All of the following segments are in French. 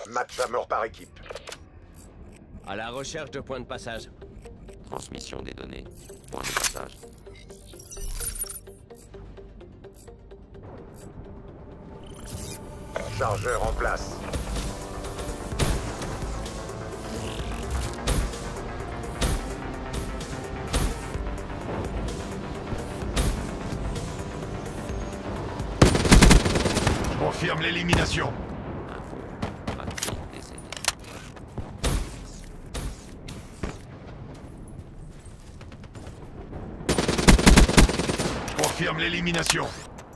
Match à mort par équipe. À la recherche de points de passage. Transmission des données. Point de passage. Chargeur en place. Confirme l'élimination. Info. Patrouille décédée. Confirme l'élimination.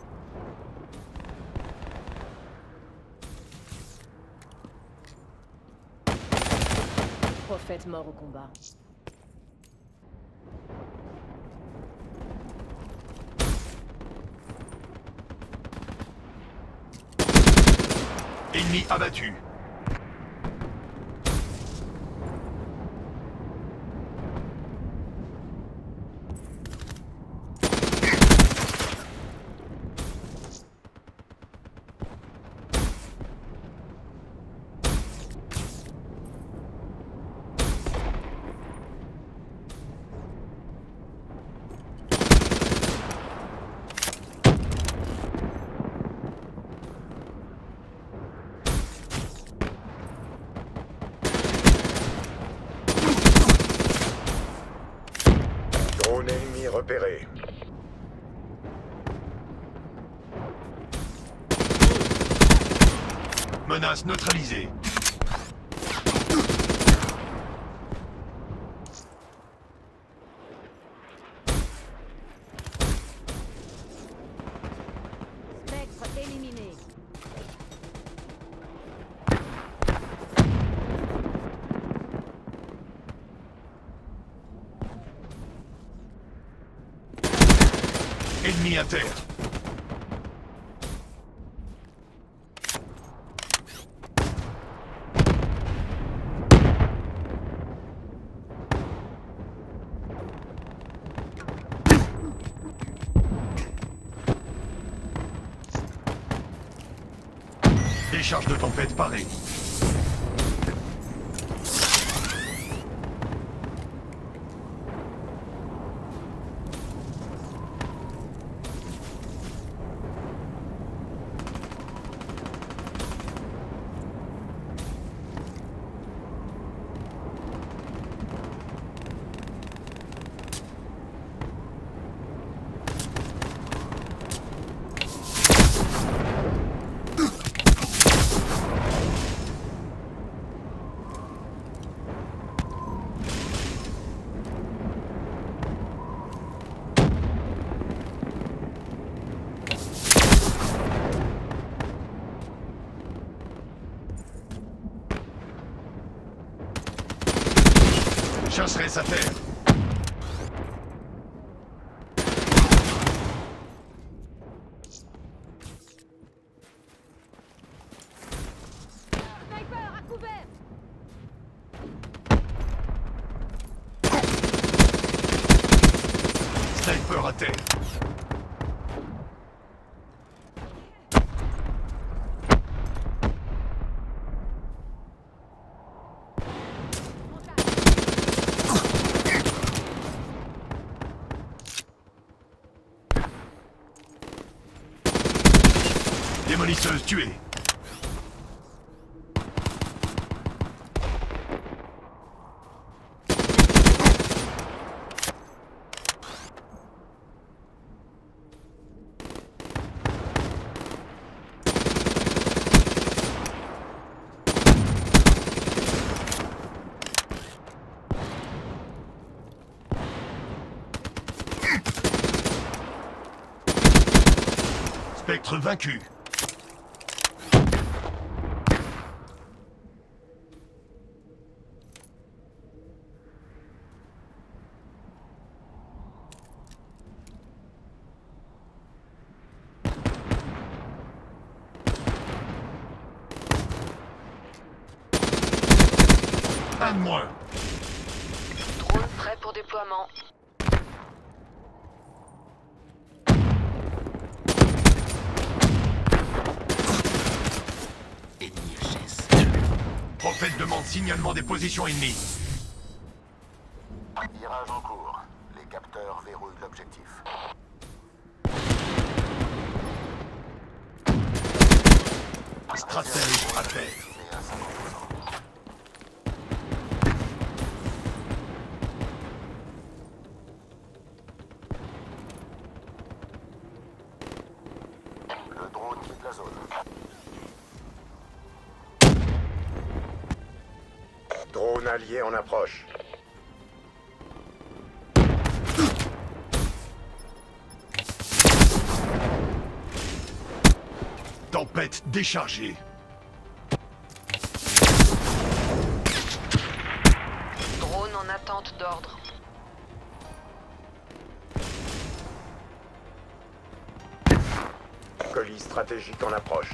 Prophète mort au combat. Ennemi abattu. Drone ennemi repéré. Menace neutralisée. Spectre éliminé. Ennemi à terre. Décharge de tempête parée. Chasseresse à terre. Sniper à couvert. Sniper à terre. Démolisseuse tuée. Spectre vaincu. Un de moins. Drone prêt pour déploiement. Ennemi HS. Prophète demande signalement des positions ennemies. Virage en cours. Les capteurs verrouillent l'objectif. Stratège à terre. Et à 50%. Le drone quitte la zone. Drone allié en approche. Tempête déchargée. Drone en attente d'ordre. Colis stratégique en approche.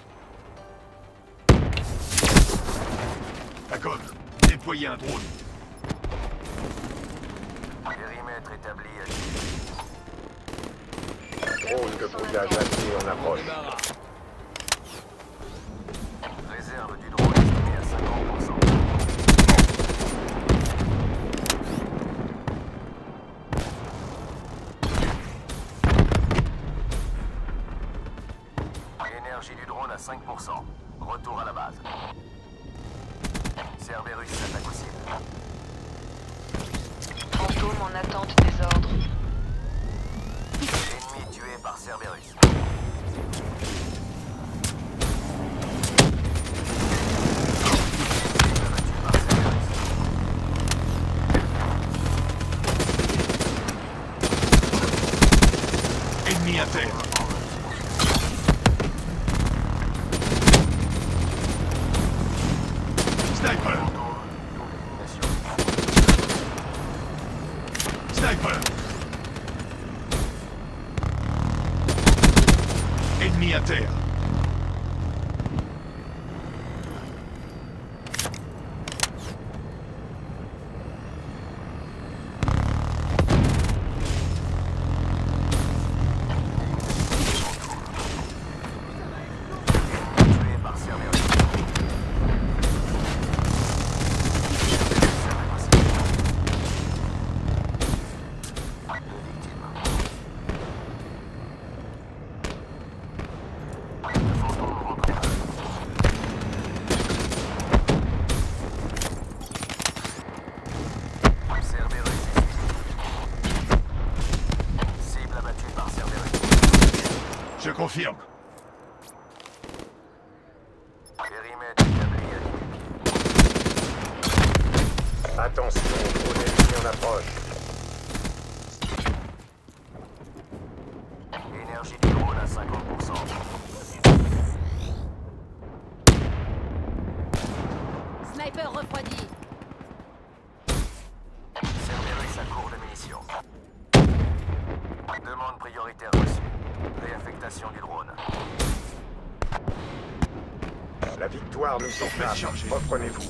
Agone, déployez un drone. Périmètre établi à drone de brouillage allié en approche. Débarras. Réserve du drone estimée à 50%. Énergie du drone à 5%. Retour à la base. Cerberus s'attaque au ciel. Fantôme en attente des ordres. Ennemi tué par Cerberus. Ennemi à terre. Sniper. Sniper. Ennemi à terre. Tué par Cerberus. Deux victimes. Fantôme rentré. Cerberus est suivi. Cible abattue par Cerberus. Je confirme. Périmètre établi à 10 pieds. Attention, drone ennemi en approche. Énergie du drone à 50%. Sniper refroidi. Cerberus à court de munitions. Demande prioritaire reçue. Réaffectation du drone. La victoire nous Tempête chargée. Reprenez-vous.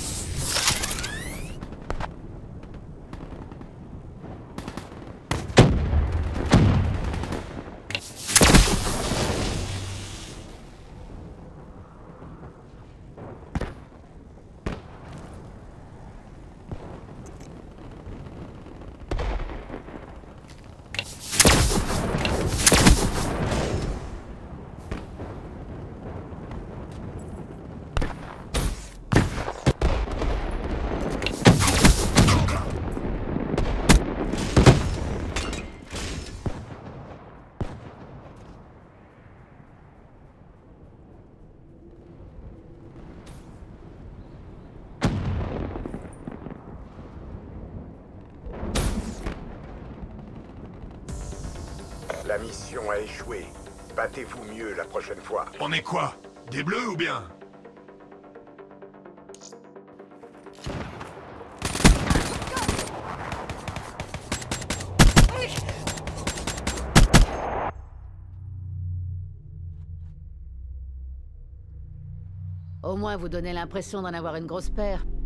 La mission a échoué. Battez-vous mieux la prochaine fois. On est quoi? Des bleus ou bien? Au moins vous donnez l'impression d'en avoir une grosse paire.